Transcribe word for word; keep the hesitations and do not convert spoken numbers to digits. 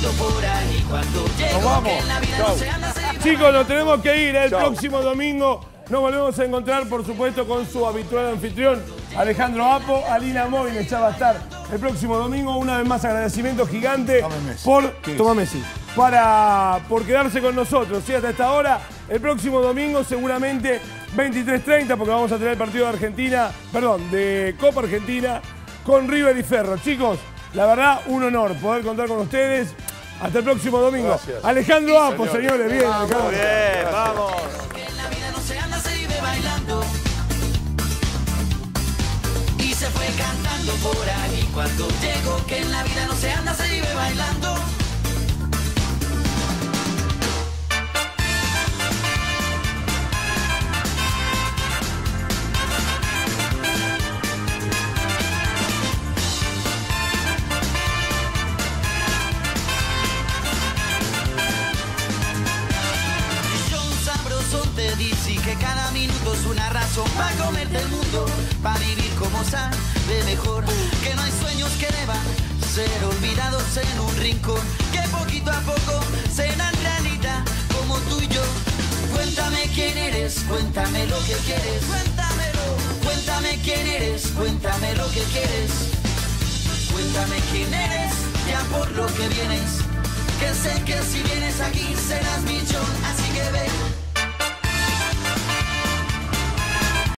cantando por ahí cuando llego. Nos vamos. Que en la vida no se anda así. Chicos, nos tenemos que ir. El Chau. próximo domingo nos volvemos a encontrar, por supuesto, con su habitual anfitrión, Alejandro Apo. Alina Móviles ya va a estar el próximo domingo. Una vez más, agradecimiento gigante Toma Messi. por, ¿Qué toma Messi, para, por quedarse con nosotros. ¿Sí? Hasta esta hora, el próximo domingo, seguramente veintitrés treinta, porque vamos a tener el partido de Argentina, perdón, de Copa Argentina con River y Ferro. Chicos, la verdad, un honor poder contar con ustedes. Hasta el próximo domingo. Gracias. Alejandro Apo, señores. Señores. Bien, Alejandro. Muy bien, vamos. Que en la vida no se anda, se vive bailando. Y se fue cantando por ahí cuando llegó. Que en la vida no se anda, se vive bailando. Te dice que cada minuto es una razón para comerte el mundo, para vivir como sabe mejor, que no hay sueños que deban ser olvidados en un rincón, que poquito a poco serán realidad como tú y yo. Cuéntame quién eres, cuéntame lo que quieres, cuéntamelo, cuéntame quién eres, cuéntame lo que quieres, cuéntame quién eres, ya por lo que vienes, que sé que si vienes aquí serás millón, así que ve.